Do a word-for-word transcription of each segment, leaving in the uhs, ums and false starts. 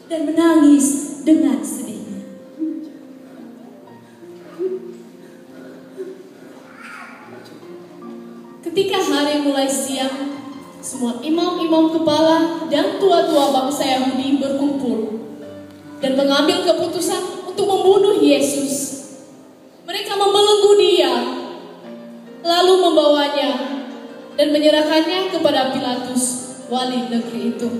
dan menangis dengan sedihnya. Ketika hari mulai siang, semua imam-imam kepala dan tua-tua bangsa Yahudi berkumpul dan mengambil keputusan untuk membunuh Yesus. Mereka membelenggu dia, lalu membawanya dan menyerahkannya kepada Pilatus, wali negeri itu.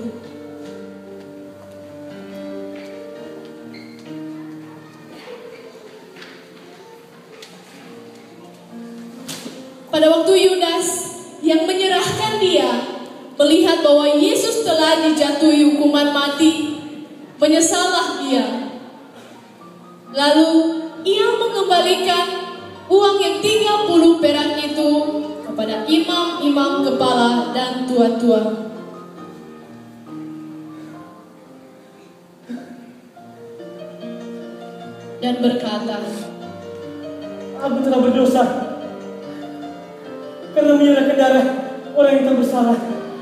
Pada waktu Yudas yang menyerahkan dia melihat bahwa Yesus telah dijatuhi hukuman mati, menyesallah dia. Lalu ia mengembalikan uang yang tiga puluh perak itu kepada imam-imam kepala dan tua-tua. Dan berkata, "Aku telah berdosa karena menyerahkan darah orang yang tak bersalah."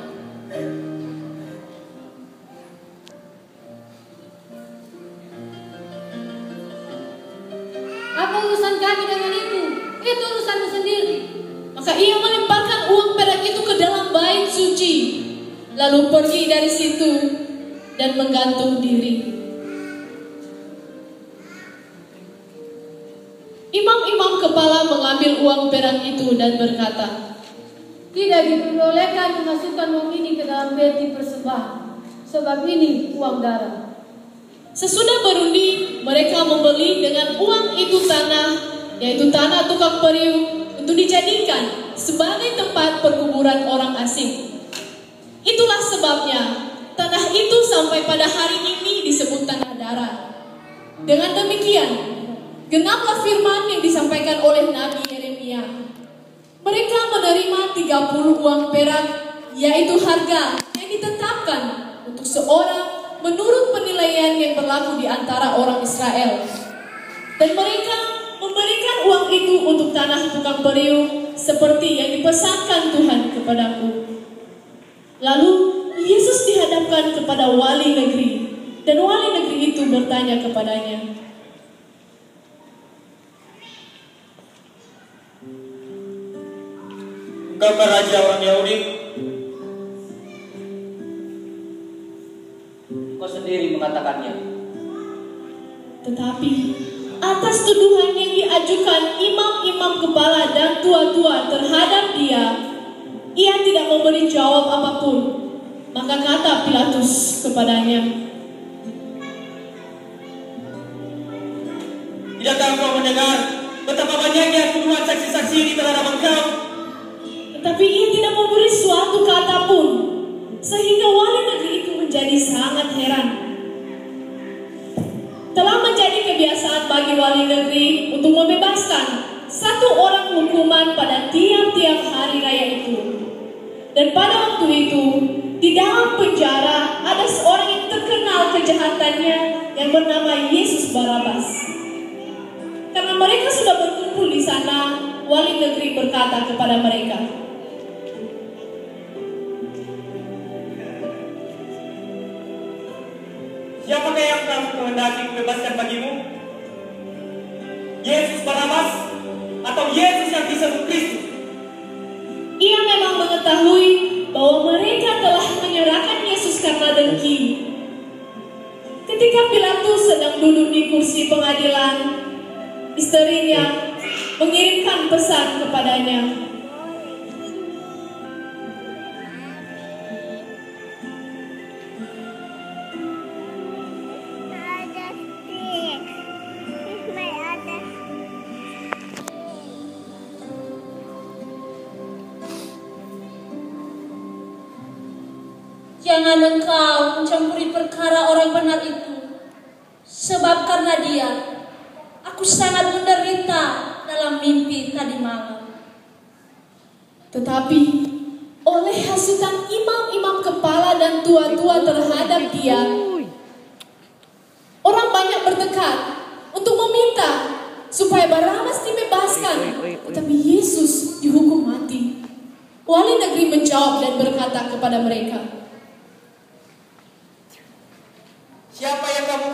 "Apa urusan kami dengan itu? Itu urusanmu sendiri." Maka ia melemparkan uang perak itu ke dalam bait suci, lalu pergi dari situ dan menggantung diri. Imam-imam kepala mengambil uang perak itu dan berkata, "Tidak diperbolehkan memasukkan uang ini ke dalam peti persembahan, sebab ini uang darah." Sesudah berundi, mereka membeli dengan uang itu tanah, yaitu tanah tukang periuk, untuk dijadikan sebagai tempat perkuburan orang asing. Itulah sebabnya tanah itu sampai pada hari ini disebut tanah darah. Dengan demikian, genaplah firman yang disampaikan oleh Nabi Yeremia. Mereka menerima tiga puluh uang perak, yaitu harga yang ditetapkan untuk seorang menurut penilaian yang berlaku di antara orang Israel. Dan mereka memberikan uang itu untuk tanah tukang periuk seperti yang dipesankan Tuhan kepadaku. Lalu Yesus dihadapkan kepada wali negeri, dan wali negeri itu bertanya kepadanya, "Engkau raja orang Yahudi?" "Kau sendiri mengatakannya." Tetapi atas tuduhan yang diajukan imam-imam kepala dan tua-tua terhadap dia, ia tidak memberi jawab apapun. Maka kata Pilatus kepadanya, "Tidakkah engkau mendengar betapa banyaknya tuduhan saksi-saksi ini terhadap engkau?" Tetapi ia tidak memberi suatu kata pun, sehingga wali negeri itu menjadi sangat heran. Telah menjadi kebiasaan bagi wali negeri untuk membebaskan satu orang hukuman pada tiap-tiap hari raya itu. Dan pada waktu itu, di dalam penjara ada seorang yang terkenal kejahatannya yang bernama Yesus Barabas. Karena mereka sudah berkumpul di sana, wali negeri berkata kepada mereka, "Siapakah yang kamu kehendaki kubebaskan bagimu? Yesus Barabas atau Yesus yang disebut Kristus?" Ia memang mengetahui bahwa mereka telah menyerahkan Yesus karena dengki. Ketika Pilatus sedang duduk di kursi pengadilan, istrinya mengirimkan pesan kepadanya, "Jangan engkau mencampuri perkara orang benar itu, sebab karena dia, aku sangat menderita dalam mimpi tadi malam." Tetapi oleh hasutan imam-imam kepala dan tua-tua terhadap dia, orang banyak bertekad untuk meminta supaya Barabas dibebaskan, tetapi Yesus dihukum mati. Wali negeri menjawab dan berkata kepada mereka, "Siapa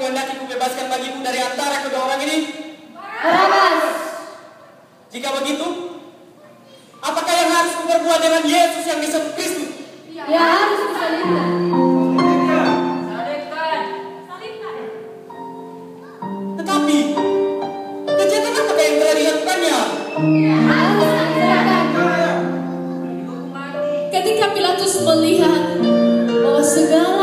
menghendaki kubebaskan bagimu dari antara kedua orang ini? Barabbas. Jika begitu, apakah yang harus kuperbuat dengan Yesus yang disebut Kristus? Ya harus disalibkan. Tetapi, kejahatan apakah yang telah dilakukannya? Harus disalibkan. Ketika Pilatus melihat bahwa segala